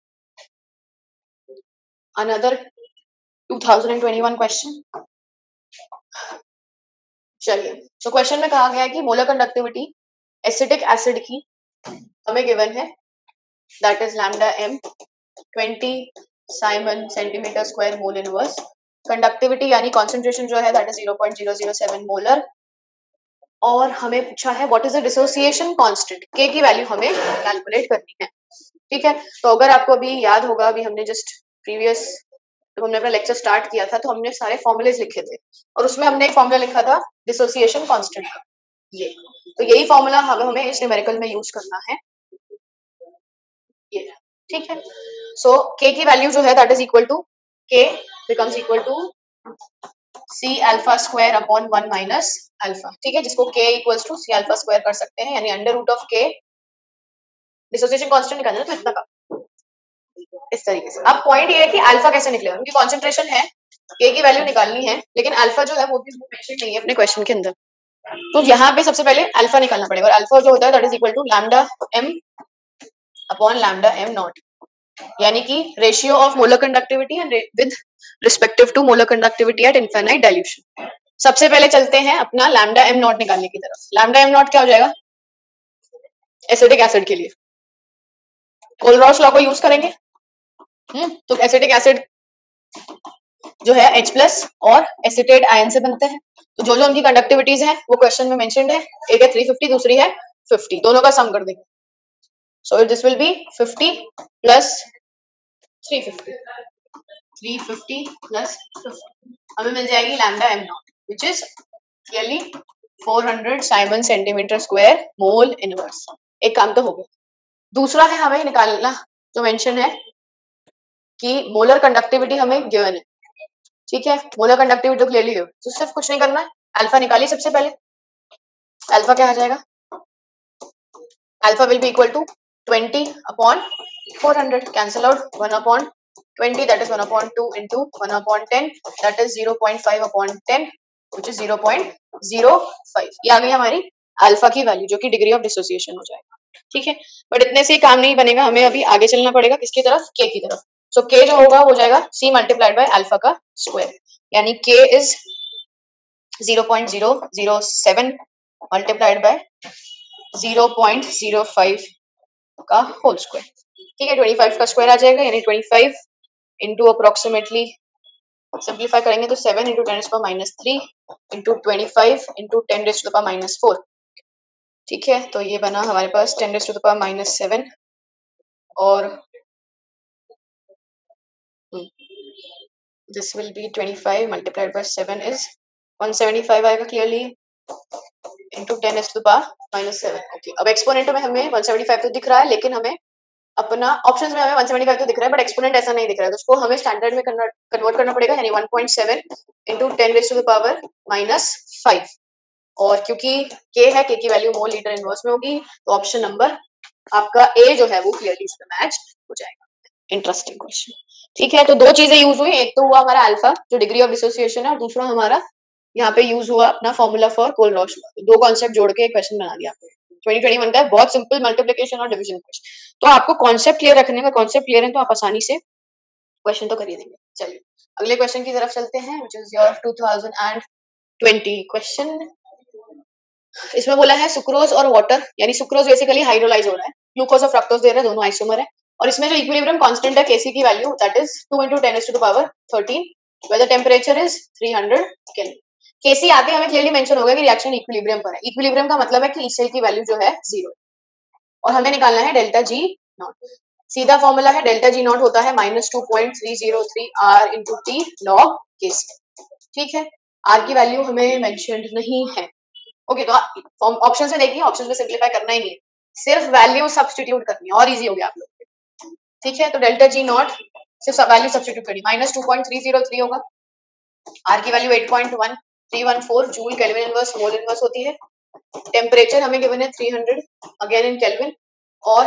Another two thousand twenty one question. चलिए, तो क्वेश्चन में कहा गया है कि मोलर कंडक्टिविटी एसिटिक एसिड की हमें गिवन है, that is lambda M twenty siemens centimetre square mole inverse. Conductivity यानी कॉन्सेंट्रेशन जो है that is zero point zero zero seven molar. और हमें पूछा है what is the dissociation constant, K की वैल्यू हमें कैलकुलेट करनी है। ठीक है, तो अगर आपको अभी याद होगा, अभी हमने जस्ट प्रीवियस जब हमने अपना लेक्चर स्टार्ट किया था तो हमने सारे फॉर्मूलेज लिखे थे और उसमें हमने एक फॉर्मूला लिखा था डिसोसिएशन कांस्टेंट का। ये तो यही फॉर्मूला हमें हमें इस न्यूमेरिकल में यूज करना है, ये ठीक है। सो so, k की वैल्यू जो है that is equal to k becomes equal to C alpha square upon one minus alpha, ठीक है, जिसको k equals to C alpha square कर सकते हैं, यानी under root of k, dissociation constant निकालना है तो इतना का इस तरीके से। अब पॉइंट ये है कि अल्फा कैसे निकलेगा, उनकी कॉन्सेंट्रेशन है, k की वैल्यू निकालनी है, लेकिन अल्फा जो है वो भी मेंशन नहीं है अपने क्वेश्चन के अंदर, तो यहाँ पे सबसे पहले अल्फा निकालना पड़ेगा, और अल्फा जो होता है that is equal to lambda m upon lambda m naught, यानी कि ratio of molar conductivity and with respective to molar conductivity at infinite dilution. सबसे पहले चलते हैं अपना लैम्डा m नॉट निकालने की तरफ। लैम्डा m नॉट क्या हो जाएगा, एसिटिक एसिड के लिए कोलरॉस लॉ को यूज करेंगे, हम्म तो एसिटिक एसिड जो है H प्लस और एसिटेट आयन से बनते हैं, तो जो जो उनकी कंडक्टिविटीज हैं वो क्वेश्चन में मेंशन्ड है, एक है थ्री फिफ्टी, दूसरी है फिफ्टी, दोनों का सम कर देंगे, so this will be fifty plus three fifty, three fifty plus fifty, हमें मिल जाएगी lambda m naught which is clearly four hundred siemens centimetre square mole inverse. एक काम तो हो गया। दूसरा है हमें निकालना जो मेंशन है कि मोलर कंडक्टिविटी हमें गिवन है, ठीक है, मोलर कंडक्टिविटी तो क्लियरली गिवन, तो सिर्फ कुछ नहीं करना है, अल्फा निकालिए सबसे पहले। अल्फा क्या आ जाएगा, alpha will be equal to twenty upon four hundred, cancel out, one upon twenty that is one upon two into one upon ten that is zero point five upon ten which is zero point zero five. ये आ गई हमारी अल्फा की वैल्यू जो कि डिग्री ऑफ डिसोसिएशन हो जाएगा, ठीक है। बट इतने से काम नहीं बनेगा, हमें अभी आगे चलना पड़ेगा, किसकी तरफ, के की तरफ। सो so, k जो होगा वो जाएगा c मल्टीप्लाइड बाय अल्फा का स्क्वायर, यानी k is zero point zero zero seven multiplied by zero point zero five का होल स्क्वायर, ठीक है, ट्वेंटी फाइव का स्क्वायर आ जाएगा, यानी twenty five into approximately simplify करेंगे तो seven into ten to the minus three into twenty five into ten to the minus four, ठीक है, तो ये बना हमारे पास ten to the power minus seven, और this will be twenty five multiplied by seven is one seventy five आएगा clearly, into ten to the power minus seven. Okay, अब एक्सपोनेंट में हमें वन सेवेंटी फाइव तो दिख रहा है, लेकिन हमें अपना ऑप्शंस में हमें वन सेवेंटी फाइव तो दिख रहा है, बट एक्सपोनेंट ऐसा नहीं दिख रहा है, तो उसको हमें स्टैंडर्ड में कन्वर्ट करना पड़ेगा, यानी one point seven into ten to the power minus five, और क्योंकि k है, k की वैल्यू मोल लीटर इनवर्स में होगी, तो ऑप्शन नंबर आपका ए जो है वो क्लियरली इसमें मैच हो जाएगा। इंटरेस्टिंग क्वेश्चन, ठीक है। तो दो चीजें यूज हुई, एक तो हुआ हमारा अल्फा जो डिग्री ऑफ डिसोसिएशन है, और दूसरा हमारा यहाँ पे यूज हुआ अपना फॉर्मूला फॉर कोलरॉस लॉ, दो कॉन्सेप्ट जोड़ के एक क्वेश्चन बना दिया आपने। ट्वेंटी ट्वेंटी वन का है, बहुत सिंपल मल्टीप्लिकेशन और डिवीजन क्वेश्चन, तो आपको कॉन्सेप्ट क्लियर रखने का, कॉन्सेप्ट क्लियर है तो आप आसानी से क्वेश्चन तो कर ही देंगे। चलिए अगले क्वेश्चन की तरफ चलते हैं, which is your two thousand twenty question. इसमें बोला है सुक्रोज और वाटर, यानी सुक्रोज बेसिकली हाइड्रोलाइज हो रहा है, ग्लूकोज और फ्रक्टोज दे रहे हैं, दोनों आइसोमर है, और इसमें जो इक्विलिब्रियम कांस्टेंट है Kc की value that is two into ten to the power thirteen, where the temperature is three hundred kelvin. Kc आते ही हमें क्लियरली मेंशन होगा कि रिएक्शन इक्विलिब्रियम पर है, इक्विलिब्रियम का मतलब है कि इस सेल की वैल्यू जो है जीरो, और हमें निकालना है डेल्टा जी नॉट। सीधा फॉर्मूला है डेल्टा जी नॉट होता है minus two point three zero three R into T log Kc, ठीक है। आर की वैल्यू हमें मेंशन्ड नहीं है, ओके, तो ऑप्शन से देखिए, ऑप्शन में सिंपलीफाई करना ही नहीं है, सिर्फ वैल्यू सब्स्टिट्यूट करनी है, और इजी हो गया आप लोग, ठीक है। तो डेल्टा जी नॉट सिर्फ वैल्यू सब्स्टिट्यूट करनी, minus two point three zero three होगा, आर की value eight point one three one four joule kelvin inverse mole inverse होती है, टेम्परेचर हमें गिवन है three hundred again in kelvin, और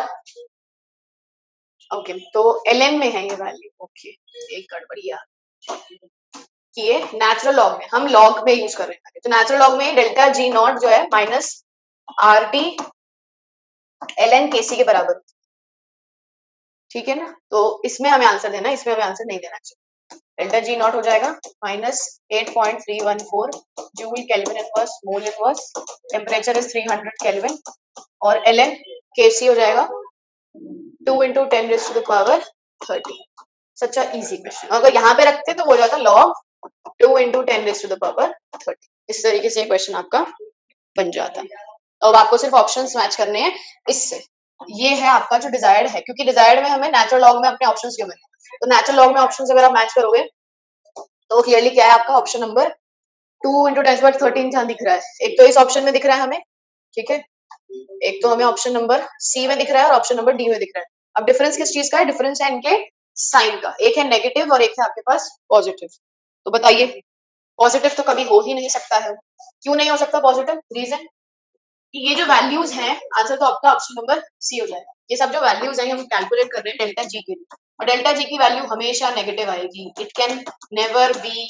ओके okay, तो एलएन में है ये वैल्यू, ओके okay, एक गड़बड़ी आ कि ये नेचुरल लॉग में, हम लॉग में यूज कर रहे हैं, तो नेचुरल लॉग में डेल्टा जी नॉट जो है minus R T L N K C के बराबर, ठीक है ना। तो इसमें हमें आंसर देना है, इसमें हमें आंसर नहीं देना चाहिए। डेल्टा जी नॉट हो जाएगा minus eight point three one four joule kelvin inverse mole inverse, temperature is three hundred kelvin, और एल एन के सी हो जाएगा two into ten raise to the power thirty. Such a easy question, अगर यहाँ पे रखते तो हो जाता log two into ten raise to the power thirty, इस तरीके से क्वेश्चन आपका बन जाता है। अब आपको सिर्फ ऑप्शंस मैच करने हैं इससे, ये है आपका जो डिजायर्ड है, क्योंकि डिजायर्ड में हमें नेचुरल लॉग में अपने ऑप्शंस गिवन है, तो नेचुरल लॉग में ऑप्शंस अगर आप मैच करोगे तो क्लियरली क्या है आपका option number two into ten power thirteen जहाँ दिख रहा है, एक तो इस ऑप्शन में दिख रहा है हमें, ठीक है, एक तो हमें ऑप्शन नंबर सी में दिख रहा है और ऑप्शन नंबर डी में दिख रहा है। अब डिफरेंस किस चीज का है? डिफरेंस है इनके साइन का, एक है नेगेटिव और एक है आपके पास पॉजिटिव। तो बताइए पॉजिटिव तो कभी हो ही नहीं सकता है, क्यों नहीं हो सकता पॉजिटिव? रीजन कि ये जो वैल्यूज हैं, आंसर तो आपका ऑप्शन नंबर सी हो जाएगा। ये सब जो वैल्यूज हैं हम कैलकुलेट कर रहे हैं डेल्टा जी के लिए, और डेल्टा जी की वैल्यू हमेशा नेगेटिव आएगी। It can never be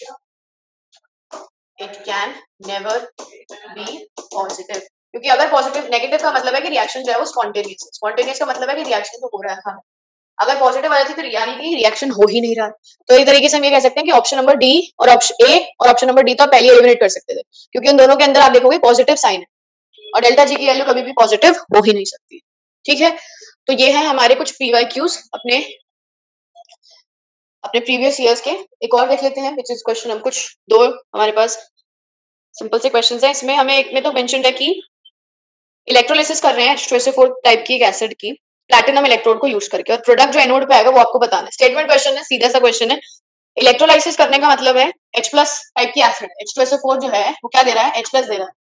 it can never be positive, क्योंकि अगर पॉजिटिव, नेगेटिव का मतलब है कि रिएक्शन जो है वो स्पॉन्टेनियस है, स्पॉन्टेनियस का मतलब है कि रिएक्शन तो हो रहा है। हाँ, अगर पॉजिटिव आ जाती तो यानी कि रिएक्शन हो ही नहीं रहा। तो एक तरीके से हम ये कह सकते हैं कि ऑप्शन नंबर डी और ऑप्शन ए और ऑप्शन नंबर डी तो आप पहले एलिमिनेट कर सकते थे, क्योंकि उन दोनों के अंदर आप देखोगे पॉजिटिव साइन है और डेल्टा जी की वैल्यू कभी भी पॉजिटिव हो ही नहीं सकती। ठीक है, तो ये है हमारे कुछ पीवाईक्यूज अपने अपने प्रीवियस ईयर्स के। एक और देख लेते हैं विच इज क्वेश्चन, हम कुछ दो हमारे पास सिंपल से क्वेश्चंस हैं। इसमें हमें एक में तो मेंशन है कि इलेक्ट्रोलिसिस कर रहे हैं H two S O four type की एक एसिड की प्लैटिनम इलेक्ट्रोड को यूज करके, और प्रोडक्ट जो एनोड पे आएगा वो आपको बताना है। स्टेटमेंट क्वेश्चन है, सीधा सा क्वेश्चन है। इलेक्ट्रोलाइसिस करने का मतलब है H प्लस टाइप की acid, H two S O four जो है वो क्या दे रहा है? H प्लस दे रहा है।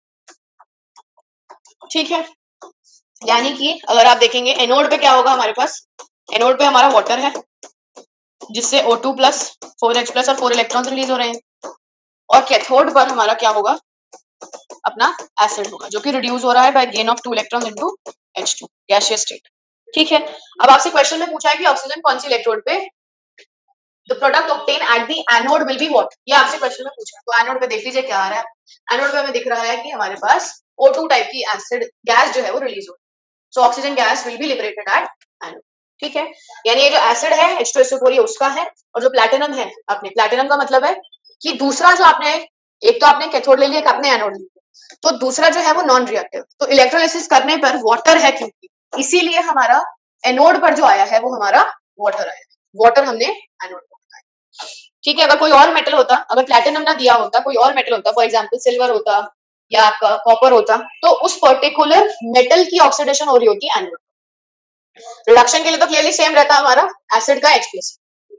ठीक है, यानी कि अगर आप देखेंगे एनोड पे क्या होगा हमारे पास, एनोड पे हमारा वाटर है जिससे O two plus four H plus और फोर इलेक्ट्रॉन रिलीज हो रहे हैं, और कैथोड पर हमारा क्या होगा? अपना एसिड होगा जो कि रिड्यूस हो रहा है by gain of two electron into H two gaseous state. ठीक है, अब आपसे क्वेश्चन में पूछा है कि ऑक्सीजन कौन सी इलेक्ट्रोड पे, the product obtain at the anode will be what, ये आपसे क्वेश्चन में पूछा है। तो एनोड पे देख लीजिए क्या आ रहा है। एनोड पे हमें दिख रहा है कि हमारे पास O टू टाइप की एसिड गैस जो है वो रिलीज हो रही है, so oxygen gas will be liberated at anode. ठीक है, यानी ये जो एसिड है H two S O four ये उसका है, और जो प्लैटिनम है अपने, प्लैटिनम का मतलब है कि दूसरा जो आपने, एक तो आपने कैथोड ले लिया, एक आपने एनोड ले लिया, तो दूसरा जो है वो नॉन रिएक्टिव। तो इलेक्ट्रोलिसिस करने पर वाटर है क्योंकि, इसीलिए हमारा एनोड पर जो आया है वो हमारा वाटर आया, वाटर हमने एनोड पर लगाया। ठीक है, अगर कोई और मेटल होता, अगर प्लैटिनम ना दिया होता, कोई और मेटल होता, फॉर एग्जांपल सिल्वर होता या आपका कॉपर होता, तो उस पर्टिकुलर मेटल की ऑक्सीडेशन हो रही होती एनोड। रिडक्शन के लिए तो क्लियरली सेम रहता हमारा एसिड का H प्लस।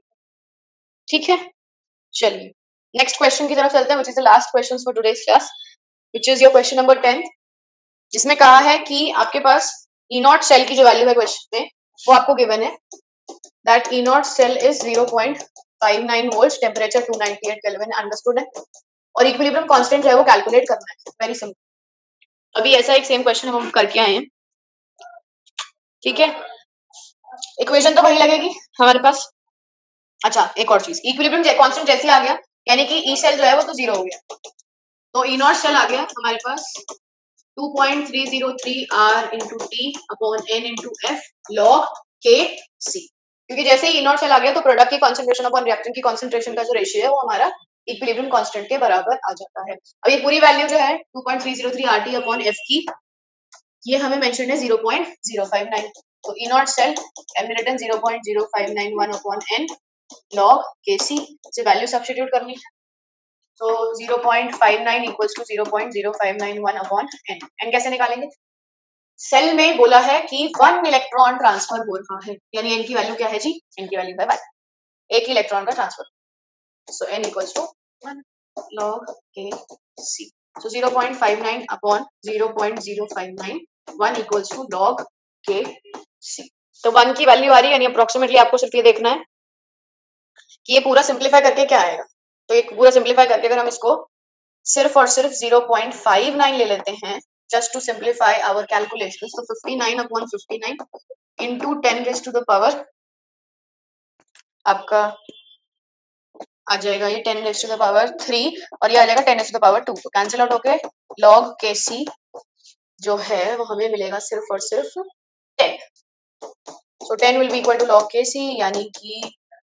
ठीक है, चलिए नेक्स्ट क्वेश्चन की तरफ चलते हैं, which is the last question for today's class, which is your question number ten, जिसमें कहा है कि आपके पास ई नॉट सेल की जो वैल्यू है क्वेश्चन में वो आपको गिवन है, that E not cell is zero point five nine volts, temperature two ninety eight kelvin, understood है, और इक्विलिब्रियम कांस्टेंट जो है वो कैलकुलेट करना है। वेरी सिंपल, अभी ऐसा एक सेम क्वेश्चन हम करके आए हैं। ठीक है, इक्वेशन तो वही लगेगी हमारे पास। अच्छा, एक और चीज, इक्विलिब्रियम कांस्टेंट जैसे आ गया यानी कि ई सेल जो है वो तो जीरो हो गया, तो ई नॉट सेल आ गया हमारे पास two point three zero three R into T upon N into F log K C, क्योंकि जैसे ही ई नॉट सेल आ गया तो प्रोडक्ट की कॉन्सेंट्रेशन अपॉन रिएक्टेंट की कॉन्सेंट्रेशन का जो रेशियो है वो हमारा इक्विलिब्रियम कांस्टेंट के बराबर आ जाता है। अब ये पूरी वैल्यू जो है two point three zero three R T upon F की, ये हमें मेंशन है zero point zero five nine, तो E not cell am written zero point zero five nine one upon N log K C से वैल्यू सब्स्टिट्यूट करनी है, तो zero point five nine equals to zero point zero five nine one upon N. N कैसे निकालेंगे? सेल में बोला है कि वन इलेक्ट्रॉन ट्रांसफर हो रहा है, यानी एन की वैल्यू क्या है जी? एन की वैल्यू है वन, एक इलेक्ट्रॉन का transfer, so N equals to one log K C, so zero point five nine upon zero point zero five nine one equals to log K C. तो वन की वैल्यू आ रही है, यानी अप्रोक्सीमेटली आपको सिर्फ ये देखना है कि ये पूरा सिंप्लीफाई करके क्या आएगा। तो एक पूरा सिंप्लीफाई करके अगर हम इसको सिर्फ और सिर्फ ज़ीरो पॉइंट फाइव नाइन ले लेते हैं just to simplify our calculations, तो fifty nine upon fifty nine into ten raise to the power आपका आ जाएगा ये ten raise to the power three, और ये आ जाएगा ten raise to the power two, तो कैंसिल आउट होके लॉग के सी जो है वो हमें मिलेगा सिर्फ और सिर्फ ten. So ten will be equal to log K C, यानी कि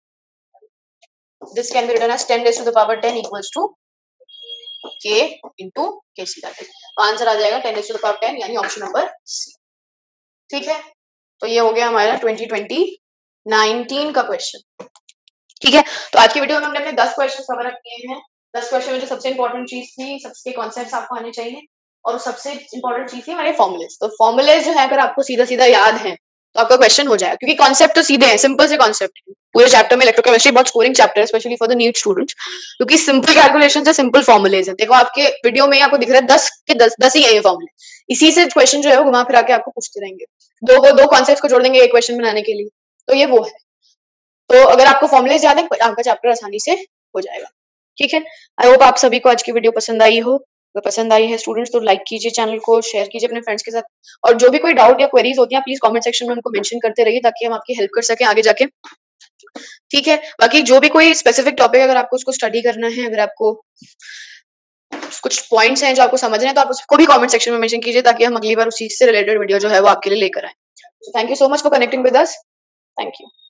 this can be written as ten raised to the power ten equals to k into kc, that is, तो आंसर आ जाएगा ten raised to the power ten, यानी ऑप्शन नंबर सी। ठीक है, तो ये हो गया हमारा ट्वेंटी ट्वेंटी नाइनटीन का क्वेश्चन। ठीक है, तो आज की वीडियो में हमने अपने दस क्वेश्चन कवर अप किए हैं। दस क्वेश्चन में जो सबसे इंपॉर्टेंट चीज थी, सबके कॉन्सेप्ट्स आपको आने चाहिए, और सबसे इंपॉर्टेंट चीज थी हमारे फॉर्मुलेस। तो फॉर्मुलेस जो है अगर आपको सीधा सीधा याद है तो आपका क्वेश्चन हो जाएगा, क्योंकि कॉन्सेप्ट तो सीधे हैं, सिंपल से कॉन्सेप्ट है। पूरे चैप्टर में इलेक्ट्रोकेमिस्ट्री बहुत स्कोरिंग चैप्टर है, specially for the NEET students, क्योंकि सिंपल कैलकुलेशन है, सिंपल फॉर्मुलेज है। देखो आपके वीडियो में आपको दिख रहा है दस के दस दस ही है ये फॉर्मुले, इसी से क्वेश्चन जो है वो घुमा फिरा के आपको पूछते रहेंगे, दो को दो कॉन्सेप्ट को जोड़ देंगे एक क्वेश्चन बनाने के लिए, तो ये वो है। तो अगर आपको फॉर्मुलेज याद है आपका चैप्टर आसानी से हो जाएगा। ठीक है, आई होप आप सभी को आज की वीडियो पसंद आई हो। अगर पसंद आई है स्टूडेंट्स तो लाइक कीजिए, चैनल को शेयर कीजिए अपने फ्रेंड्स के साथ, और जो भी कोई डाउट या क्वेरीज होती हैं प्लीज कमेंट सेक्शन में उनको मेंशन करते रहिए ताकि हम आपकी हेल्प कर सकें आगे जाके। ठीक है, बाकी जो भी कोई स्पेसिफिक टॉपिक अगर आपको उसको स्टडी करना है, अगर आपको कुछ पॉइंट्स हैं जो आपको समझना है तो आप उसको भी कमेंट सेक्शन में मेंशन कीजिए ताकि हम अगली बार उसी से रिलेटेड वीडियो जो है वो आपके लिए लेकर आए। Thank you so much for connecting with us. Thank you.